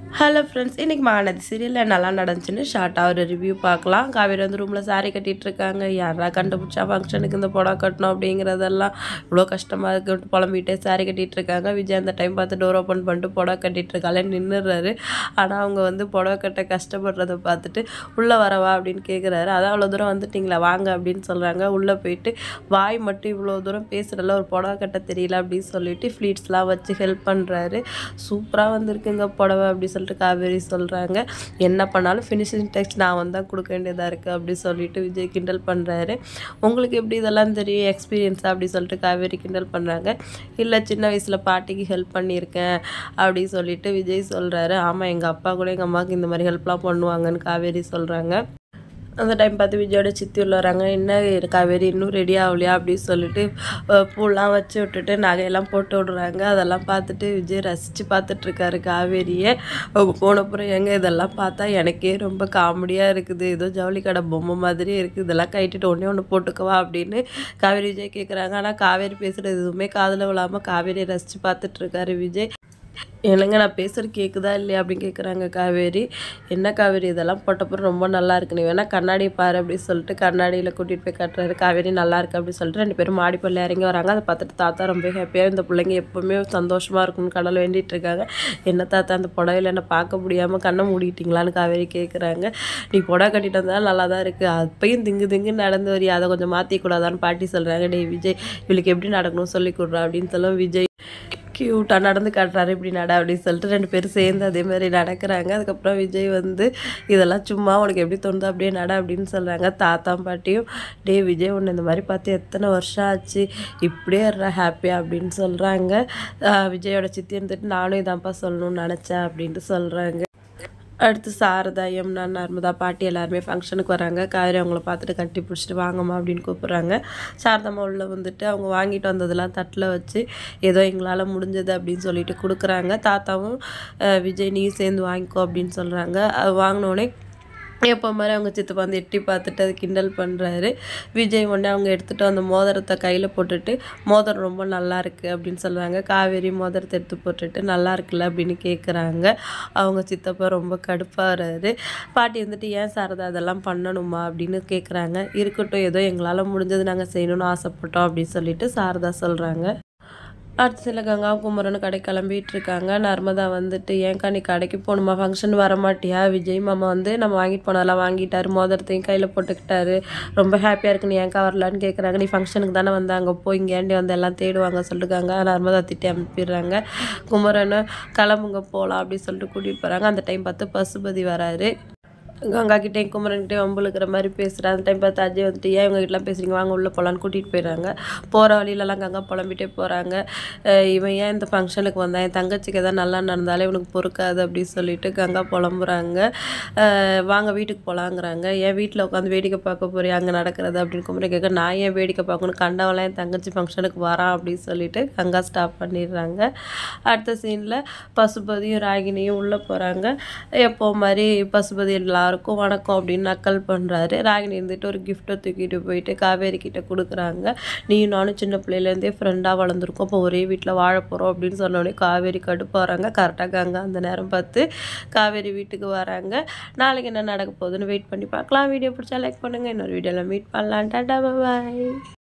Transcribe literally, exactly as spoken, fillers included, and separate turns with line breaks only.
Hello friends, இன்றைக்கி மகாநதி சீரியலில் நல்லா நடந்துச்சுன்னு ஷார்ட்டாக ஒரு ரிவ்யூ பார்க்கலாம். காவேரி வந்து ரூமில் சாரி கட்டிகிட்டு இருக்காங்க. யாரா கண்டுபிடிச்சா ஃபங்க்ஷனுக்கு இந்த புடவை கட்டணும் அப்படிங்கிறதெல்லாம் இவ்வளோ கஷ்டமாக இருக்குன்ட்டு புலம்பிகிட்டே சாரி கட்டிகிட்டு இருக்காங்க. விஜய் அந்த டைம் பார்த்து டோர் ஓப்பன் பண்ணிட்டு புடவை கட்டிகிட்டு இருக்காளே நின்றுறாரு. ஆனால் அவங்க வந்து புடவை கட்ட கஷ்டப்படுறதை பார்த்துட்டு உள்ளே வரவா அப்படின்னு கேட்குறாரு. அதான் அவ்வளோ தூரம் வந்துட்டிங்களா வாங்க அப்படின்னு சொல்கிறாங்க. உள்ளே போயிட்டு வாய் மட்டும் இவ்வளோ தூரம் பேசுகிறல ஒரு புடவை கட்ட தெரியல அப்படின்னு சொல்லிட்டு ஃப்ளீட்ஸ்லாம் வச்சு ஹெல்ப் பண்ணுறாரு. சூப்பராக வந்திருக்குங்க புடவை அப்படி சொல்லிட்டு காவேரி சொல்கிறாங்க. என்ன பண்ணாலும் ஃபினிஷிங் டச் நான் வந்து தான் கொடுக்க வேண்டியதாக இருக்குது அப்படி சொல்லிட்டு விஜய் கிண்டல் பண்ணுறாரு. உங்களுக்கு எப்படி இதெல்லாம் தெரியும் எக்ஸ்பீரியன்ஸாக அப்படி சொல்லிட்டு காவேரி கிண்டல் பண்ணுறாங்க. இல்லை சின்ன வயசில் பாட்டிக்கு ஹெல்ப் பண்ணியிருக்கேன் அப்படி சொல்லிட்டு விஜய் சொல்கிறாரு. ஆமாம், எங்கள் அப்பா கூட எங்கள் அம்மாவுக்கு இந்த மாதிரி ஹெல்ப்லாம் பண்ணுவாங்கன்னு காவேரி சொல்கிறாங்க. அந்த டைம் பார்த்து விஜயோட சித்தி உள்ள வராங்க. என்ன காவேரி இன்னும் ரெடி ஆகலையா அப்படின்னு சொல்லிட்டு பூலாம் வச்சு விட்டுட்டு நகையெல்லாம் போட்டு விடுறாங்க. அதெல்லாம் பார்த்துட்டு விஜய் ரசித்து பார்த்துட்ருக்காரு காவேரியை. அவங்க போனப்புறம் எங்க இதெல்லாம் பார்த்தா எனக்கே ரொம்ப காமெடியாக இருக்குது, ஏதோ ஜவுளி கடை பொம்மை மாதிரி இருக்குது, இதெல்லாம் கட்டிட்டு ஒன்றே ஒன்று போட்டுக்கவா அப்படின்னு காவேரி விஜய் கேட்குறாங்க. ஆனால் காவேரி பேசுகிறது எதுவுமே காதில் விழாமல் காவேரியை ரசித்து பார்த்துட்ருக்காரு விஜய். என்னங்க நான் பேசுகிறது கேட்குதா இல்லையா அப்படின்னு கேட்குறாங்க காவேரி. என்ன காவேரி இதெல்லாம் போட்டப்பறம் ரொம்ப நல்லா இருக்கு, நீ வேணால் கண்ணாடி பாரு அப்படின்னு சொல்லிட்டு கண்ணாடியில் கூட்டிகிட்டு போய் கட்டுறாரு. காவேரி நல்லா இருக்குது அப்படின்னு சொல்லிட்டு ரெண்டு பேரும் மாடிப்பள்ளி இறங்கி வராங்க. அதை பார்த்துட்டு தாத்தா ரொம்ப ஹாப்பியாக இந்த பிள்ளைங்க எப்போவுமே சந்தோஷமாக இருக்கும்னு கடவுள் வேண்டிகிட்டு இருக்காங்க. என்ன தாத்தா அந்த புடவையில் என்ன பார்க்க முடியாமல் கண்ணை மூடிட்டிங்களான்னு காவேரி கேட்குறாங்க. நீ புடவை கட்டிட்டு வந்தாலும் நல்லா தான் இருக்குது, அப்பையும் திங்கு திங்குன்னு நடந்து வரி, அதை கொஞ்சம் மாற்றிக்கூடாதான்னு பாட்டி சொல்கிறாங்க. டே விஜய் இவளுக்கு எப்படி நடக்கணும் சொல்லி கொடுறா அப்படின்னு சொல்லும். விஜய் க்யூட்டாக நடந்து காட்டுறாரு, இப்படி நட அப்படின்னு சொல்லிட்டு ரெண்டு பேரும் சேர்ந்து அதே மாதிரி நடக்கிறாங்க. அதுக்கப்புறம் விஜய் வந்து இதெல்லாம் சும்மா உனக்கு எப்படி தோணுதோ அப்படியே நட அப்படின்னு சொல்கிறாங்க. தாத்தா பாட்டியும் டே விஜய் ஒன்று இந்த மாதிரி பார்த்து எத்தனை வருஷம் ஆச்சு, இப்படியே இருறா ஹாப்பியாக அப்படின்னு சொல்கிறாங்க. விஜயோட சித்தி இருந்துட்டு நானும் இதான்ப்பா சொல்லணும்னு நினச்சேன் அப்படின்ட்டு சொல்கிறாங்க. அடுத்து சாரதா, யமுனா, நர்மதா பாட்டி எல்லாருமே ஃபங்க்ஷனுக்கு வராங்க. காவேரி அவங்கள பார்த்துட்டு கட்டி பிடிச்சிட்டு வாங்கம்மா அப்படின்னு கூப்பிட்றாங்க. சாரதாம்மா உள்ளே வந்துட்டு அவங்க வாங்கிட்டு வந்ததெல்லாம் தட்டில் வச்சு ஏதோ எங்களால் முடிஞ்சது அப்படின்னு சொல்லிட்டு கொடுக்குறாங்க. தாத்தாவும் விஜய் நீ சேர்ந்து வாங்கிக்கோ அப்படின்னு சொல்கிறாங்க. அது வாங்கினோடனே எப்போ மாதிரி அவங்க சித்தப்பா வந்து எட்டி பார்த்துட்டு அது கிண்டல் பண்ணுறாரு. விஜய் உடனே அவங்க எடுத்துகிட்டு அந்த மோதிரத்தை கையில் போட்டுட்டு மோதிரம் ரொம்ப நல்லா இருக்குது அப்படின்னு சொல்கிறாங்க. காவேரி மோதிரத்தை எடுத்து போட்டுட்டு நல்லா இருக்குல்ல அப்படின்னு கேட்குறாங்க. அவங்க சித்தப்பா ரொம்ப கடுப்பாகிறாரு. பாட்டி வந்துட்டு ஏன் சாரதா அதெல்லாம் பண்ணணுமா அப்படின்னு கேட்குறாங்க. இருக்கட்டும், ஏதோ எங்களால் முடிஞ்சது நாங்கள் செய்யணும்னு ஆசைப்பட்டோம் அப்படின்னு சொல்லிட்டு சாரதா சொல்கிறாங்க. அடுத்த சில கங்கா குமரன் கடை கிளம்பிட்டு இருக்காங்க. நர்மதா வந்துட்டு ஏன்க்கா நீ கடைக்கு போகணுமா, ஃபங்க்ஷன் வரமாட்டியா, விஜய் மாமா வந்து நம்ம வாங்கிட்டு போனதெல்லாம் வாங்கிட்டாரு, மோதிரத்தையும் கையில் போட்டுக்கிட்டாரு, ரொம்ப ஹாப்பியாக இருக்கு, நீ ஏன்க்கா வரலான்னு கேட்குறாங்க. நீ ஃபங்க்ஷனுக்கு தானே வந்தாங்க, போய் இங்கேண்டி வந்து எல்லாம் தேடுவாங்க சொல்லிட்டுருக்காங்க. நர்மதா திட்டி அனுப்பிடுறாங்க. குமரனை கிளம்புங்க போகலாம் அப்படின்னு சொல்லிட்டு கூட்டிகிட்டு போகிறாங்க. அந்த டைம் பார்த்து பசுபதி வராரு. கங்கா கிட்டேயும் குமரன்கிட்டையும் வம்புழுக்கிற மாதிரி பேசுகிறேன். அந்த டைம் பார்த்து அஜய் வந்துட்டு ஏன் இவங்க கிட்டலாம் பேசுகிறீங்க, வாங்க உள்ளே போகலான்னு கூட்டிகிட்டு போயிடுறாங்க. போகிற வழியிலலாம் கங்கா புலம்பிட்டே போகிறாங்க. இவன் ஏன் இந்த ஃபங்க்ஷனுக்கு வந்தான், என் தங்கச்சிக்கு எதாவது நல்லா நடந்தாலே இவனுக்கு பொறுக்காது அப்படின்னு சொல்லிட்டு கங்கா புலம்புறாங்க. வாங்க வீட்டுக்கு போகலாங்கிறாங்க. ஏன் வீட்டில் உட்காந்து வேடிக்கை பார்க்க போறியா அங்கே நடக்கிறது அப்படின்னு குமரன் கேட்க, நான் ஏன் வேடிக்கை பார்க்கணும், கண்டவெல்லாம் என் தங்கச்சி ஃபங்க்ஷனுக்கு வரான் அப்படின்னு சொல்லிட்டு கங்கா ஸ்டாப் பண்ணிடுறாங்க. அடுத்த சீனில் பசுபதியும் ராகினியும் உள்ளே போகிறாங்க. எப்போ மாதிரி பசுபதி எல்லாம் எல்லாருக்கும் வணக்கம் அப்படின்னு நக்கல் பண்ணுறாரு. ராகினி இருந்துட்டு ஒரு கிஃப்ட்டை தூக்கிட்டு போயிட்டு காவேரி கிட்ட கொடுக்குறாங்க. நீயும் நானும் சின்ன பிள்ளையிலேருந்தே ஃப்ரெண்டாக வளர்ந்துருக்கோம், இப்போ ஒரே வீட்டில் வாழ போகிறோம் அப்படின்னு சொன்னோடனே காவேரி கடுப்பாக வராங்க. கரெக்டாக கங்கா அந்த நேரம் பார்த்து காவேரி வீட்டுக்கு வராங்க. நாளைக்கு என்ன நடக்க போகுதுன்னு வெயிட் பண்ணி பார்க்கலாம். வீடியோ பிடிச்சா லைக் பண்ணுங்கள். இன்னொரு வீடியோவில் மீட் பண்ணலாம். டாடா பாய்.